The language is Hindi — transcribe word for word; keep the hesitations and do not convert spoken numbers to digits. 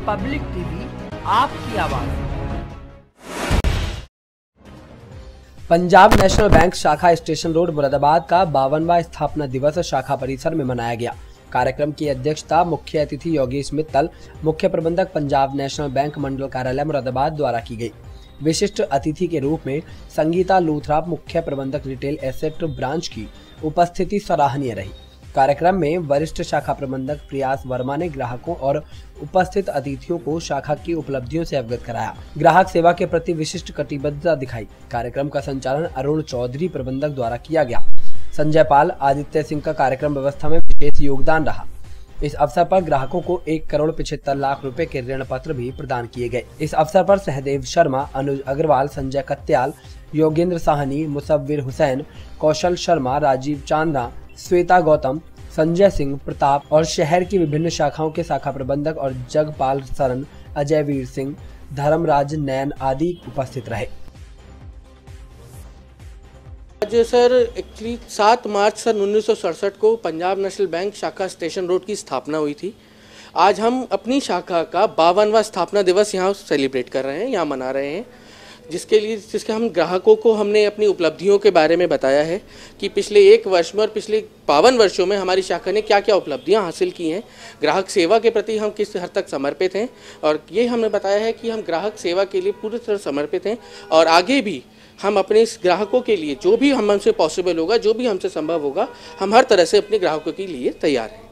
पब्लिक टीवी, आपकी आवाज। पंजाब नेशनल बैंक शाखा स्टेशन रोड मुरादाबाद का बावनवां स्थापना दिवस शाखा परिसर में मनाया गया। कार्यक्रम की अध्यक्षता मुख्य अतिथि योगेश मित्तल, मुख्य प्रबंधक पंजाब नेशनल बैंक मंडल कार्यालय मुरादाबाद द्वारा की गई। विशिष्ट अतिथि के रूप में संगीता लूथरा, मुख्य प्रबंधक रिटेल एसेट ब्रांच की उपस्थिति सराहनीय रही। कार्यक्रम में वरिष्ठ शाखा प्रबंधक प्रयास वर्मा ने ग्राहकों और उपस्थित अतिथियों को शाखा की उपलब्धियों से अवगत कराया। ग्राहक सेवा के प्रति विशिष्ट कटिबद्धता दिखाई। कार्यक्रम का संचालन अरुण चौधरी प्रबंधक द्वारा किया गया। संजय पाल, आदित्य सिंह का कार्यक्रम व्यवस्था में विशेष योगदान रहा। इस अवसर पर ग्राहकों को एक करोड़ पिछहत्तर लाख रुपए के ऋण पत्र भी प्रदान किए गए। इस अवसर पर सहदेव शर्मा, अनुज अग्रवाल, संजय कत्याल, योगेंद्र साहनी, मुसव्विर हुसैन, कौशल शर्मा, राजीव चांदा, श्वेता गौतम, संजय सिंह, प्रताप और शहर की विभिन्न शाखाओं के शाखा प्रबंधक और जगपाल सरन, अजय वीर सिंह, धर्मराज नैन आदि उपस्थित रहे। आज सर एक्चुअली सात मार्च सन उन्नीस सौ सड़सठ को पंजाब नेशनल बैंक शाखा स्टेशन रोड की स्थापना हुई थी। आज हम अपनी शाखा का बावनवां स्थापना दिवस यहाँ सेलिब्रेट कर रहे हैं, यहाँ मना रहे हैं, जिसके लिए जिसके हम ग्राहकों को हमने अपनी उपलब्धियों के बारे में बताया है कि पिछले एक वर्ष में और पिछले बावन वर्षों में हमारी शाखा ने क्या क्या उपलब्धियां हासिल की हैं। ग्राहक सेवा के प्रति हम किस हद तक समर्पित हैं और ये हमने बताया है कि हम ग्राहक सेवा के लिए पूरी तरह समर्पित हैं और आगे भी हम अपने इस ग्राहकों के लिए जो भी हम हमसे पॉसिबल होगा, जो भी हमसे संभव होगा, हम हर तरह से अपने ग्राहकों के लिए तैयार हैं।